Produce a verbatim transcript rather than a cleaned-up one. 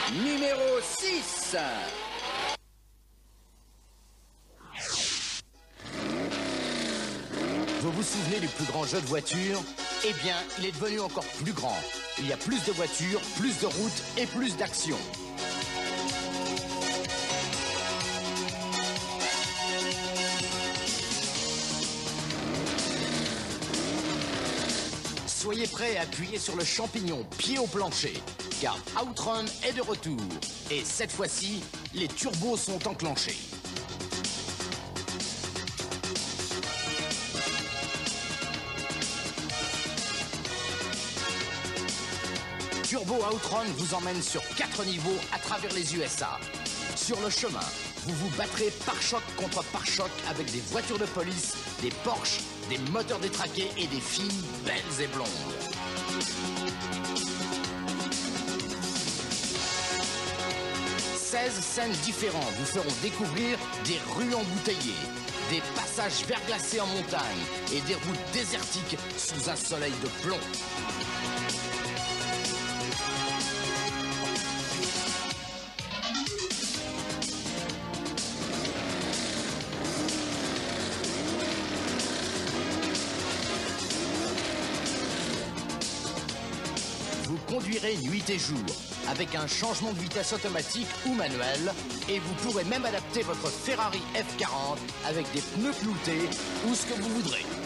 Numéro six. Vous vous souvenez du plus grand jeu de voitures? Eh bien, il est devenu encore plus grand. Il y a plus de voitures, plus de routes et plus d'action. Soyez prêts à appuyer sur le champignon, pied au plancher, car Outrun est de retour. Et cette fois-ci, les turbos sont enclenchés. Turbo Outrun vous emmène sur quatre niveaux à travers les U S A. Sur le chemin, vous vous battrez pare-choc contre pare-choc avec des voitures de police, des Porsche, des moteurs détraqués et des filles belles et blondes. seize scènes différentes vous feront découvrir des rues embouteillées, des passages verglacés en montagne et des routes désertiques sous un soleil de plomb. Vous conduirez nuit et jour, avec un changement de vitesse automatique ou manuel, et vous pourrez même adapter votre Ferrari F quarante avec des pneus cloutés ou ce que vous voudrez.